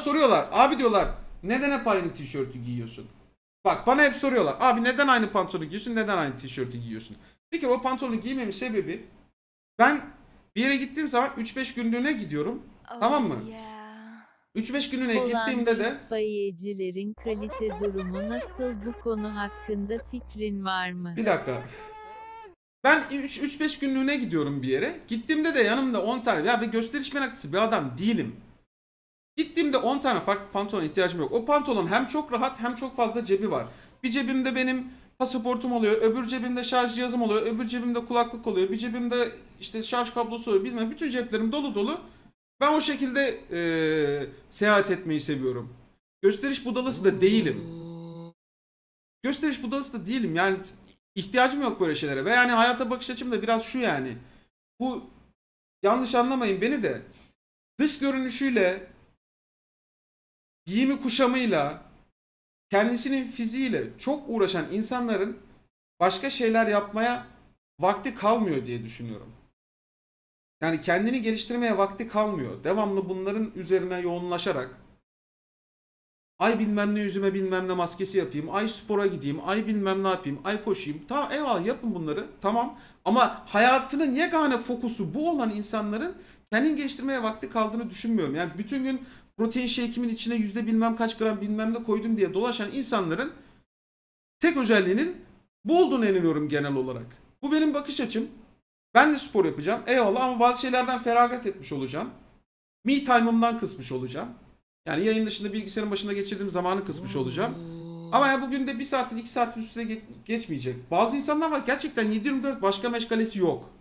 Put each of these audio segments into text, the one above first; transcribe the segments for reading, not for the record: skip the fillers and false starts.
soruyorlar. Abi diyorlar neden hep aynı tişörtü giyiyorsun? Bak bana hep soruyorlar. Abi neden aynı pantolonu giyiyorsun? Neden aynı tişörtü giyiyorsun? Bir kere o pantolonu giymemin sebebi, ben bir yere gittiğim zaman 3-5 günlüğüne gidiyorum. Tamam mı? 3-5 günlüğüne gittiğimde de İtfaiyecilerin kalite durumu nasıl, bu konu hakkında fikrin var mı? bir dakika. Ben 3-5 günlüğüne gidiyorum bir yere. Gittiğimde de yanımda 10 tane, ya bir gösteriş meraklısı bir adam değilim. Gittiğimde 10 tane farklı pantolona ihtiyacım yok. O pantolon hem çok rahat hem çok fazla cebi var. Bir cebimde benim pasaportum oluyor, öbür cebimde şarj cihazım oluyor, öbür cebimde kulaklık oluyor, bir cebimde işte şarj kablosu oluyor, bilmem, bütün ceplerim dolu dolu. Ben o şekilde seyahat etmeyi seviyorum. Gösteriş budalası da değilim. Gösteriş budalası da değilim yani, ihtiyacım yok böyle şeylere. Ve yani hayata bakış açım da biraz şu yani. Bu, yanlış anlamayın beni de, dış görünüşüyle, giyimi kuşamıyla, kendisinin fiziğiyle çok uğraşan insanların başka şeyler yapmaya vakti kalmıyor diye düşünüyorum. Yani kendini geliştirmeye vakti kalmıyor. Devamlı bunların üzerine yoğunlaşarak ay bilmem ne yüzüme bilmem ne maskesi yapayım, ay spora gideyim, ay bilmem ne yapayım, ay koşayım. Tamam eyvallah, yapın bunları, tamam. Ama hayatının yegane fokusu bu olan insanların kendini geliştirmeye vakti kaldığını düşünmüyorum. Yani bütün gün protein shake'imin içine yüzde bilmem kaç gram bilmem ne koydum diye dolaşan insanların tek özelliğinin bu olduğunu inanıyorum genel olarak. Bu benim bakış açım. Ben de spor yapacağım eyvallah, ama bazı şeylerden feragat etmiş olacağım. Me time'ımdan kısmış olacağım. Yani yayın dışında bilgisayarın başında geçirdiğim zamanı kısmış olacağım. Ama ya bugün de 1 saatin 2 saatin üstüne geçmeyecek. Bazı insanlar var gerçekten 7/24 başka meşgalesi yok.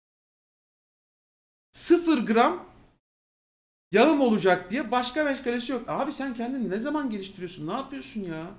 0 gram yağım olacak diye başka meşgalesi yok. Abi sen kendini ne zaman geliştiriyorsun? Ne yapıyorsun ya?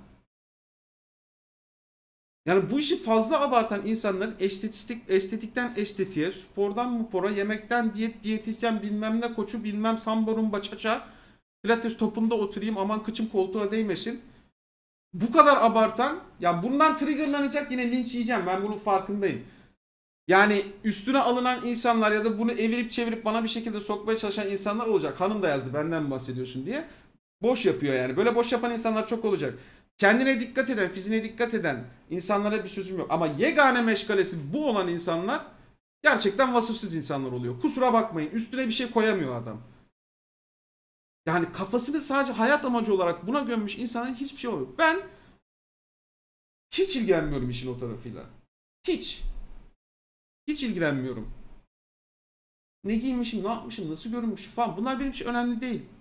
Yani bu işi fazla abartan insanların estetikten estetiğe, spordan mupora, yemekten diyetisyen bilmem ne koçu bilmem samba rumba çaça, pilates topunda oturayım aman kıçım koltuğa değmesin. Bu kadar abartan, ya bundan triggerlanacak, yine linç yiyeceğim, ben bunun farkındayım. Yani üstüne alınan insanlar ya da bunu evirip çevirip bana bir şekilde sokmaya çalışan insanlar olacak. Hanım da yazdı benden mi bahsediyorsun diye. Boş yapıyor yani. Böyle boş yapan insanlar çok olacak. Kendine dikkat eden, fiziğine dikkat eden insanlara bir sözüm yok. Ama yegane meşgalesi bu olan insanlar gerçekten vasıfsız insanlar oluyor. Kusura bakmayın, üstüne bir şey koyamıyor adam. Yani kafasını sadece hayat amacı olarak buna gömmüş insanların hiçbir şey olmuyor. Ben hiç ilgilenmiyorum işin o tarafıyla. Hiç. Hiç ilgilenmiyorum. Ne giymişim, ne yapmışım, nasıl görünmüşüm falan. Bunlar benim için önemli değil.